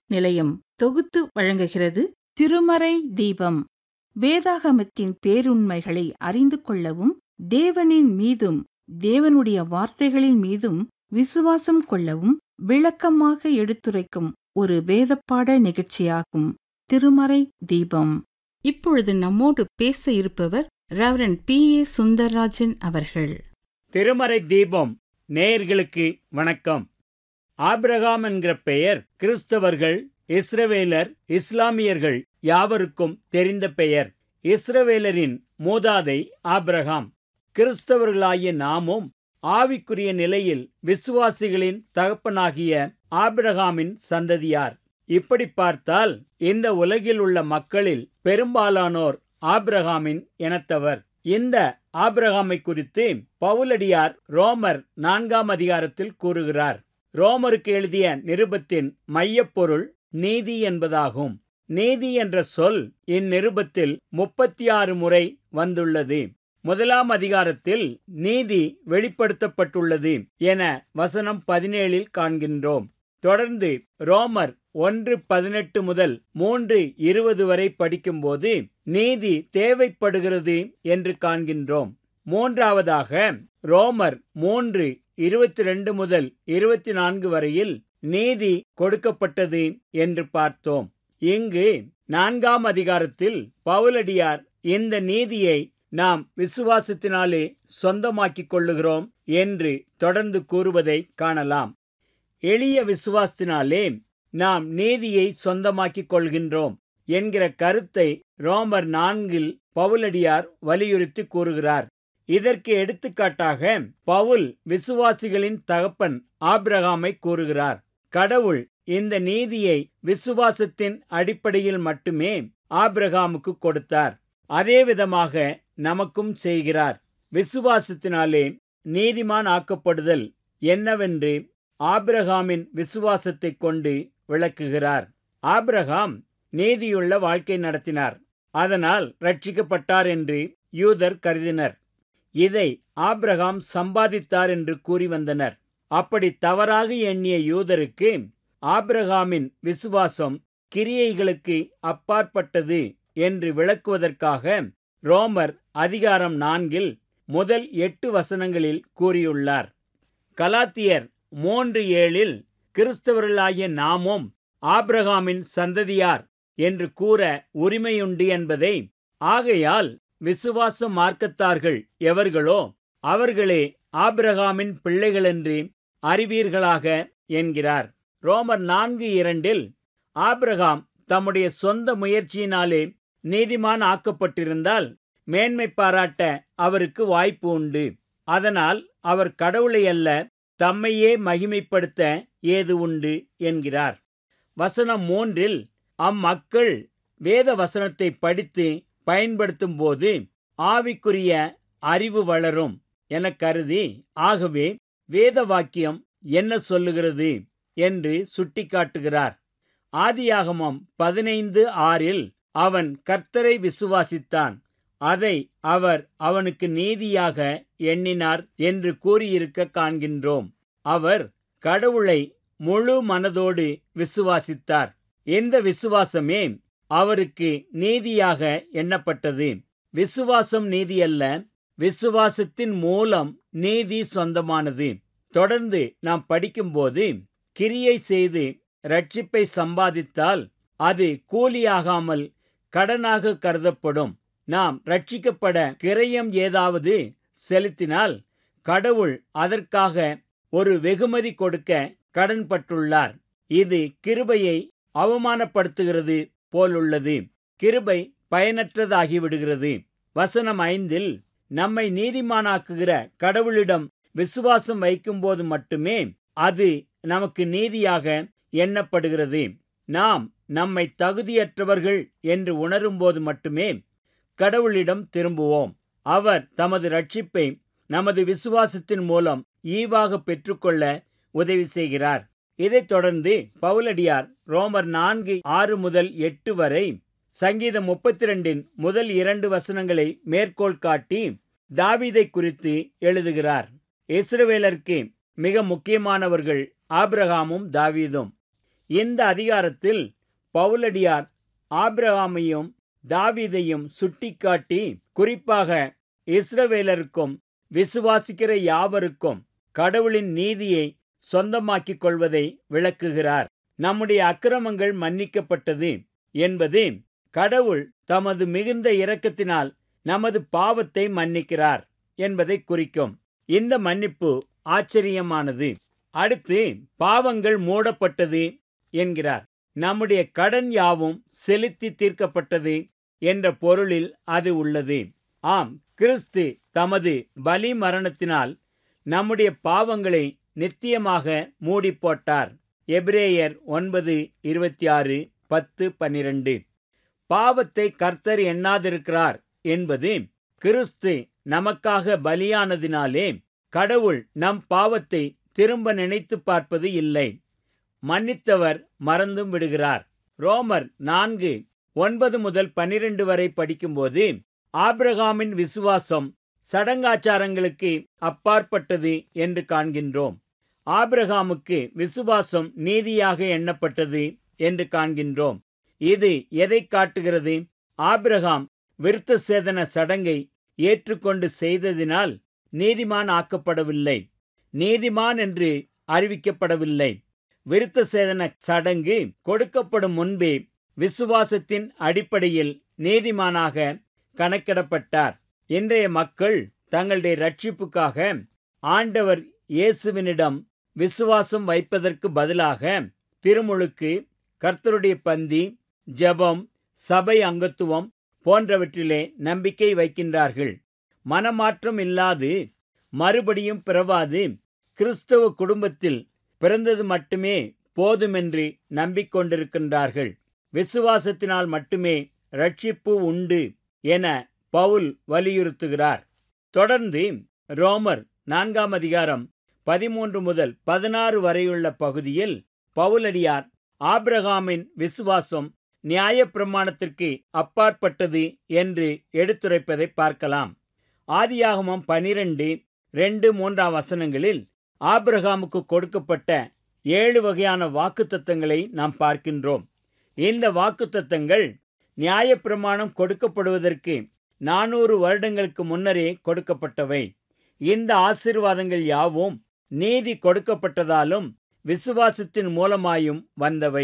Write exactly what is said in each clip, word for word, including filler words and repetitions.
நிலையம் தொகுத்து வழங்குகிறது திருமறை தீபம். வேதாகமத்தின் பேருண்மைகளை அறிந்து கொள்ளவும், தேவனின் மீதும் தேவனுடைய வார்த்தைகளின் மீதும் விசுவாசம் கொள்ளவும் விளக்கமாக எடுத்துரைக்கும் ஒரு வேதப்பாட நிகழ்ச்சியாகும் திருமறை தீபம். இப்பொழுது நம்மோடு பேச இருப்பவர் ரெவரண்ட் பி ஏ சுந்தரராஜன் அவர்கள். திருமறை தீபம் நேயர்களுக்கு வணக்கம். ஆபிரகாம் என்கிற பெயர் கிறிஸ்தவர்கள், இஸ்ரவேலர், இஸ்லாமியர்கள் யாவருக்கும் தெரிந்த பெயர். இஸ்ரவேலரின் மூதாதை ஆபிரகாம். கிறிஸ்தவர்களாகிய நாமும் ஆவிக்குரிய நிலையில் விசுவாசிகளின் தகப்பனாகிய ஆபிரகாமின் சந்ததியார். இப்படி பார்த்தால் இந்த உலகில் உள்ள மக்களில் பெரும்பாலானோர் ஆபிரகாமின் இனத்தவர். இந்த ஆபிரகாமை குறித்து பவுலடியார் ரோமர் நான்காம் அதிகாரத்தில் கூறுகிறார். ரோமருக்கு எழுதிய நிருபத்தின் மையப்பொருள் நீதி என்பதாகும். நீதி என்ற சொல் இந்நிருபத்தில் முப்பத்தி ஆறு முறை வந்துள்ளது. முதலாம் அதிகாரத்தில் நீதி வெளிப்படுத்தப்பட்டுள்ளது என வசனம் பதினேழில் காண்கின்றோம். தொடர்ந்து ரோமர் ஒன்று பதினெட்டு முதல் மூன்று இருபது வரை படிக்கும்போது நீதி தேவைப்படுகிறது என்று காண்கின்றோம். மூன்றாவதாக ரோமர் மூன்று இருபத்தி ரெண்டு முதல் இருபத்தி நான்கு வரையில் நீதி கொடுக்கப்பட்டது என்று பார்த்தோம். இங்கு நான்காம் அதிகாரத்தில் பவுலடியார் இந்த நீதியை நாம் விசுவாசத்தினாலே சொந்தமாக்கிக் கொள்ளுகிறோம் என்று தொடர்ந்து கூறுவதை காணலாம். எளிய விசுவாசத்தினாலே நாம் நீதியை சொந்தமாக்கிக் கொள்கின்றோம் என்கிற கருத்தை ரோமர் நான்கில் பவுலடியார் வலியுறுத்தி கூறுகிறார். இதற்கு எடுத்துக்காட்டாக பவுல் விசுவாசிகளின் தகப்பன் ஆபிரகாமை கூறுகிறார். கடவுள் இந்த நீதியை விசுவாசத்தின் அடிப்படையில் மட்டுமே ஆபிரகாமுக்கு கொடுத்தார். அதே விதமாக நமக்கும் செய்கிறார். விசுவாசத்தினாலே நீதிமான் ஆக்கப்படுதல் என்னவென்று ஆபிரகாமின் விசுவாசத்தை கொண்டு விளக்குகிறார். ஆபிரகாம் நீதியுள்ள வாழ்க்கை நடத்தினார். அதனால் ரட்சிக்கப்பட்டார் என்று யூதர் கருதினர். இதை ஆபிரகாம் சம்பாதித்தார் என்று கூறி வந்தனர். அப்படி தவறாக எண்ணிய யூதருக்கு ஆபிரகாமின் விசுவாசம் கிரியைகளுக்கு அப்பாற்பட்டது என்று விளக்குவதற்காக ரோமர் அதிகாரம் நான்கில் முதல் எட்டு வசனங்களில் கூறியுள்ளார். கலாத்தியர் மூன்று ஏழில் கிறிஸ்தவர்களாகிய நாமும் ஆபிரகாமின் சந்ததியார் என்று கூற உரிமையுண்டு என்பதை, ஆகையால் விசுவாச மார்க்கத்தார்கள் எவர்களோ அவர்களே ஆபிரகாமின் பிள்ளைகளென்று அறிவீர்களாக என்கிறார். ரோமர் நான்கு இரண்டில் ஆபிரகாம் தம்முடைய சொந்த முயற்சியினாலே நீதிமான் ஆக்கப்பட்டிருந்தால் மேன்மை பாராட்ட அவருக்கு வாய்ப்பு உண்டு. அதனால் அவர் கடவுளை அல்ல, தம்மையே மகிமைப்படுத்த ஏது உண்டு என்கிறார். வசனம் மூன்றில் அம்மக்கள் வேத வசனத்தை படித்து பயன்படுத்தும் போது ஆவிக்குரிய அறிவு வளரும் என கருதி, ஆகவே வேத வாக்கியம் என்ன சொல்லுகிறது என்று சுட்டிக்காட்டுகிறார். ஆதியாகமம் பதினைந்து ஆறில் அவன் கர்த்தரை விசுவாசித்தான், அதை அவர் அவனுக்கு நீதியாக எண்ணினார் என்று கூறியிருக்க காண்கின்றோம். அவர் கடவுளை முழு மனதோடு விசுவாசித்தார். இந்த விசுவாசமே அவருக்கு நீதியாக எண்ணப்பட்டது. விசுவாசம் நீதியல்ல, விசுவாசத்தின் மூலம் நீதி சொந்தமானது. தொடர்ந்து நாம் படிக்கும்போது கிரியை செய்து இரட்சிப்பை சம்பாதித்தால் அது கூலியாகாமல் கடனாக கருதப்படும். நாம் ரட்சிக்கப்பட கிரயம் ஏதாவது செலுத்தினால் கடவுள் அதற்காக ஒரு வெகுமதி கொடுக்க கடன்பட்டுள்ளார். இது கிருபையை அவமானப்படுத்துகிறது போலுள்ளது. கிருபை பயனற்றதாகிவிடுகிறது. வசனம் ஐந்தில் நம்மை நீதிமானாக்குகிற கடவுளிடம் விசுவாசம் வைக்கும்போது மட்டுமே அது நமக்கு நீதியாக எண்ணப்படுகிறது. நாம் நம்மை தகுதியற்றவர்கள் என்று உணரும்போது மட்டுமே கடவுளிடம் திரும்புவோம். அவர் தமது ரட்சிப்பை நமது விசுவாசத்தின் மூலம் ஈவாக பெற்றுக்கொள்ள உதவி செய்கிறார். இதைத் தொடர்ந்து பவுலடியார் ரோமர் நான்கு ஆறு முதல் எட்டு வரை சங்கீதம் முப்பத்தி ரெண்டின் முதல் இரண்டு வசனங்களை மேற்கோள் காட்டி தாவீதை குறித்து எழுதுகிறார். இஸ்ரவேலருக்கு மிக முக்கியமானவர்கள் ஆபிரகாமும் தாவீதும். இந்த அதிகாரத்தில் பவுலடியார் ஆபிரகாமையும் தாவீதையும் சுட்டிக்காட்டி குறிப்பாக இஸ்ரவேலருக்கும் விசுவாசிக்கிற யாவருக்கும் கடவுளின் நீதியை சொந்தமாக்கிக் கொள்வதை விளக்குகிறார். நம்முடைய அக்கிரமங்கள் மன்னிக்கப்பட்டது என்பது கடவுள் தமது மிகுந்த இரக்கத்தினால் நமது பாவத்தை மன்னிக்கிறார் என்பதை குறிக்கும். இந்த மன்னிப்பு ஆச்சரியமானது. அடுத்து பாவங்கள் மூடப்பட்டது என்கிறார். நம்முடைய கடன் யாவும் செலுத்தி தீர்க்கப்பட்டது என்ற பொருளில் அது உள்ளது. ஆம், கிறிஸ்து தமது பலி மரணத்தினால் நம்முடைய பாவங்களை நித்தியமாக மூடி போட்டார். எபிரேயர் ஒன்பது இருபத்தி ஆறு பத்து பன்னிரண்டு. பாவத்தை கர்த்தர் எண்ணாதிருக்கிறார் என்பது கிறிஸ்து நமக்காக பலியானதினாலே கடவுள் நம் பாவத்தை திரும்ப நினைத்து பார்ப்பது இல்லை. மன்னித்தவர் மறந்தும் விடுகிறார். ரோமர் நான்கு ஒன்பது முதல் பன்னிரண்டு வரை படிக்கும்போது ஆபிரகாமின் விசுவாசம் சடங்காச்சாரங்களுக்கு அப்பாற்பட்டது என்று காண்கின்றோம். ஆபிரகாமுக்கு விசுவாசம் நீதியாக எண்ணப்பட்டது என்று காண்கின்றோம். இது எதை காட்டுகிறது? ஆபிரகாம் விருத்த சேதன சடங்கை ஏற்றுக்கொண்டு செய்ததினால் நீதிமான் ஆக்கப்படவில்லை, நீதிமான் என்று அறிவிக்கப்படவில்லை. விருத்த சேதன சடங்கு கொடுக்கப்படும் முன்பே விசுவாசத்தின் அடிப்படையில் நீதிமானாக கணக்கிடப்பட்டார். இன்றைய மக்கள் தங்களுடைய ரட்சிப்புக்காக ஆண்டவர் இயேசுவினிடம் விசுவாசம் வைப்பதற்கு பதிலாக திருமுழுக்கு, கர்த்தருடைய பந்தி, ஜெபம், சபை அங்கத்துவம் போன்றவற்றிலே நம்பிக்கை வைக்கின்றார்கள். மனமாற்றம் இல்லாது மறுபடியும் பிறவாது கிறிஸ்தவ குடும்பத்தில் பிறந்தது மட்டுமே போதுமென்று நம்பிக்கொண்டிருக்கின்றார்கள். விசுவாசத்தினால் மட்டுமே ரட்சிப்பு உண்டு என பவுல் வலியுறுத்துகிறார். தொடர்ந்து ரோமர் நான்காம் அதிகாரம் பதிமூன்று முதல் பதினாறு வரையுள்ள பகுதியில் பவுலடியார் ஆபிரகாமின் விசுவாசம் நியாயப்பிரமாணத்திற்கு அப்பாற்பட்டது என்று எடுத்துரைப்பதை பார்க்கலாம். ஆதியாகமம் பனிரெண்டு ரெண்டு மூன்றாம் வசனங்களில் ஆபிரகாமுக்கு கொடுக்கப்பட்ட ஏழு வகையான வாக்குத்தத்தங்களை நாம் பார்க்கின்றோம். இந்த வாக்குத்தத்தங்கள் நியாயப்பிரமாணம் கொடுக்கப்படுவதற்கு நானூறு வருடங்களுக்கு முன்னரே கொடுக்கப்பட்டவை. இந்த ஆசீர்வாதங்கள் யாவும் நீதி கொடுக்கப்பட்டதாலும் விசுவாசத்தின் மூலமாயும் வந்தவை.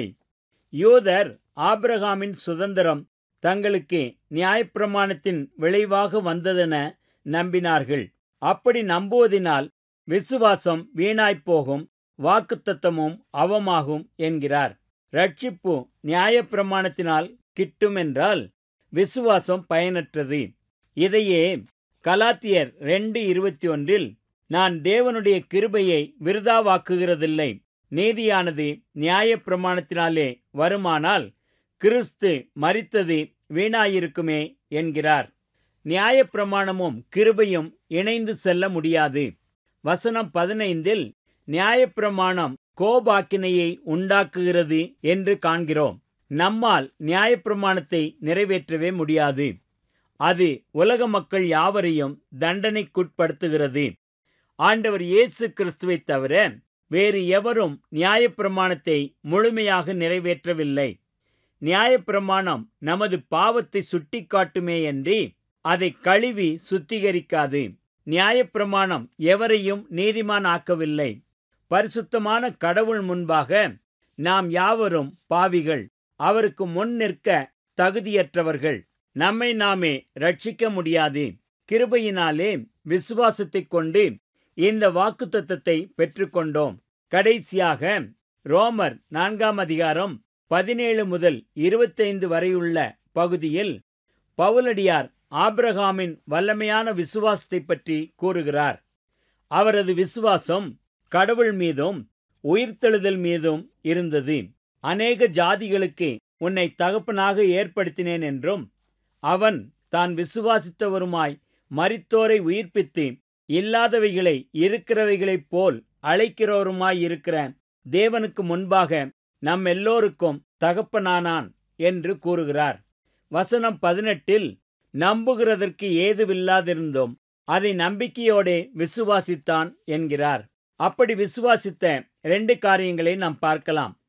யூதர் ஆபிரகாமின் சுதந்திரம் தங்களுக்கு நியாயப்பிரமாணத்தின் விளைவாக வந்ததென நம்பினார்கள். அப்படி நம்புவதினால் விசுவாசம் வீணாய்ப்போகும், வாக்குத்தத்தமும் அவமாகும் என்கிறார். ரட்சிப்பு நியாயப்பிரமாணத்தினால் கிட்டும் என்றால் விசுவாசம் பயனற்றது. இதையே கலாத்தியர் ரெண்டு இருபத்தி ஒன்றில் நான் தேவனுடைய கிருபையை விருதாவாக்குகிறதில்லை, நீதியானது நியாயப்பிரமாணத்தினாலே வருமானால் கிறிஸ்து மரித்தது வீணாயிருக்குமே என்கிறார். நியாயப்பிரமாணமும் கிருபையும் இணைந்து செல்ல முடியாது. வசனம் பதினைந்தில் நியாயப்பிரமாணம் கோபாக்கினையை உண்டாக்குகிறது என்று காண்கிறோம். நம்மால் நியாயப்பிரமாணத்தை நிறைவேற்றவே முடியாது. அது உலக மக்கள் யாவரையும் தண்டனைக்குட்படுத்துகிறது. ஆண்டவர் இயேசு கிறிஸ்துவை தவிர வேறு எவரும் நியாயப்பிரமாணத்தை முழுமையாக நிறைவேற்றவில்லை. நியாயப்பிரமாணம் நமது பாவத்தை சுட்டிக்காட்டுமேயன்றி அதை கழுவி சுத்திகரிக்காது. நியாயப்பிரமாணம் எவரையும் நீதிமான் ஆக்கவில்லை. பரிசுத்தமான கடவுள் முன்பாக நாம் யாவரும் பாவிகள், அவருக்கு முன் நிற்க தகுதியற்றவர்கள். நம்மை நாமே ரட்சிக்க முடியாது. கிருபையினாலே விசுவாசத்தைக் கொண்டு இந்த வாக்குத்தத்தத்தை பெற்றுக்கொண்டோம். கடைசியாக ரோமர் நான்காம் அதிகாரம் பதினேழு முதல் இருபத்தைந்து வரையுள்ள பகுதியில் பவுலடியார் ஆபிரகாமின் வல்லமையான விசுவாசத்தை பற்றி கூறுகிறார். அவரது விசுவாசம் கடவுள் மீதும் உயிர்த்தெழுதல் மீதும் இருந்தது. அநேக ஜாதிகளுக்கு உன்னை தகப்பனாக ஏற்படுத்தினேன் என்றும், அவன் தான் விசுவாசித்தவருமாய் மரித்தோரை உயிர்ப்பித்து இல்லாதவைகளை இருக்கிறவைகளைப் போல் அழைக்கிறவருமாய் இருக்கிற தேவனுக்கு முன்பாக நம் எல்லோருக்கும் தகப்பனானான் என்று கூறுகிறார். வசனம் பதினெட்டில் நம்புகிறதற்கு ஏதுவில்லாதிருந்தோம், அதை நம்பிக்கையோடே விசுவாசித்தான் என்கிறார். அப்படி விசுவாசித்த ரெண்டு காரியங்களை நாம் பார்க்கலாம்.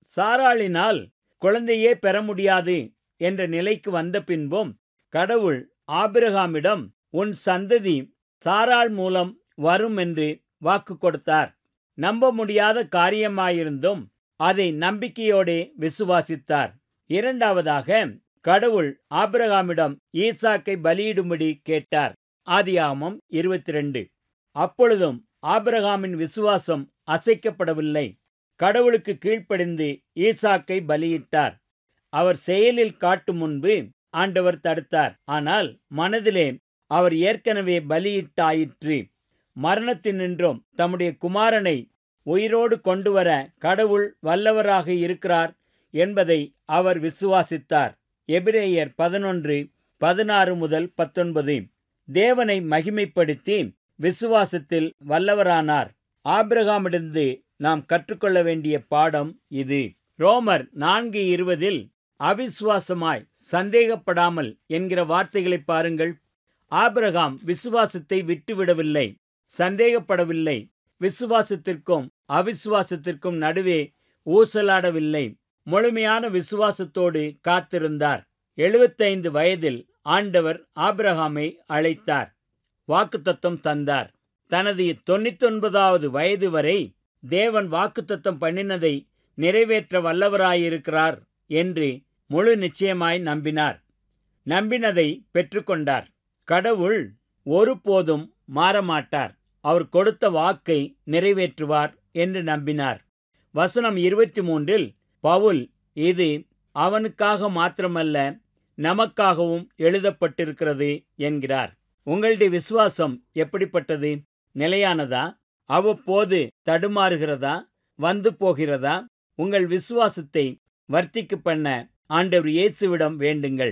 சாராளினால் குழந்தையே பெற முடியாது என்ற நிலைக்கு வந்த பின்பும் கடவுள் ஆபிரகாமிடம் உன் சந்ததி சாராள் மூலம் வரும் என்று வாக்கு கொடுத்தார். நம்ப முடியாத காரியமாயிருந்தும் அதை நம்பிக்கையோடே விசுவாசித்தார். இரண்டாவதாக, கடவுள் ஆபிரகாமிடம் ஈசாக்கை பலியிடும்படி கேட்டார். ஆதியாகமம் இருபத்தி இரண்டு. அப்பொழுதும் ஆபிரகாமின் விசுவாசம் அசைக்கப்படவில்லை. கடவுளுக்கு கீழ்ப்படிந்து ஈசாக்கை பலியிட்டார். அவர் செயலில் காட்டும் முன்பு ஆண்டவர் தடுத்தார். ஆனால் மனதிலே அவர் ஏற்கனவே பலியிட்டாயிற்று. மரணத்தினின்றும் தம்முடைய குமாரனை உயிரோடு கொண்டுவர கடவுள் வல்லவராக இருக்கிறார் என்பதை அவர் விசுவாசித்தார். எபிரேயர் பதினொன்று பதினாறு முதல் பத்தொன்பது. தேவனை மகிமைப்படுத்தி விசுவாசத்தில் வல்லவரானார். ஆபிரகாமிடந்து நாம் கற்றுக்கொள்ள வேண்டிய பாடம் இது. ரோமர் நான்கு இருபதில் அவிசுவாசமாய் சந்தேகப்படாமல் என்கிற வார்த்தைகளை பாருங்கள். ஆபிரகாம் விசுவாசத்தை விட்டுவிடவில்லை, சந்தேகப்படவில்லை. விசுவாசத்திற்கும் அவிசுவாசத்திற்கும் நடுவே ஊசலாடவில்லை. முழுமையான விசுவாசத்தோடு காத்திருந்தார். எழுபத்தைந்து வயதில் ஆண்டவர் ஆபிரகாமை அழைத்தார், வாக்குத்தத்தம் தந்தார். தனது தொண்ணூத்தி ஒன்பதாவது வயது வரை தேவன் வாக்குத்தத்தம் பண்ணினதை நிறைவேற்ற வல்லவராயிருக்கிறார் என்று முழு நிச்சயமாய் நம்பினார். நம்பினதை பெற்றுக்கொண்டார். கடவுள் ஒருபோதும் மாறமாட்டார், அவர் கொடுத்த வாக்கை நிறைவேற்றுவார் என்று நம்பினார். வசனம் இருபத்தி மூன்றில் பவுல் இது அவனுக்காக மாத்திரமல்ல நமக்காகவும் எழுதப்பட்டிருக்கிறது என்கிறார். உங்களுடைய விசுவாசம் எப்படிப்பட்டது? நிலையானதா? அவ்வப்போது தடுமாறுகிறதா? வந்து போகிறதா? உங்கள் விசுவாசத்தை வர்த்திக்க பண்ண ஆண்டவர் இயேசுவிடம் வேண்டுங்கள்.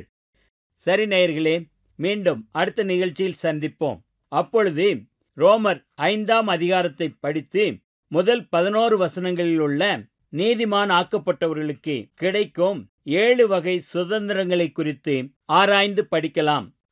சரி நேயர்களே, மீண்டும் அடுத்த நிகழ்ச்சியில் சந்திப்போம். அப்பொழுது ரோமர் ஐந்தாம் அதிகாரத்தை படித்து முதல் பதினோரு வசனங்களில் உள்ள நீதிமான் ஆக்கப்பட்டவர்களுக்கு கிடைக்கும் ஏழு வகை சுதந்திரங்களை குறித்து ஆராய்ந்து படிக்கலாம்.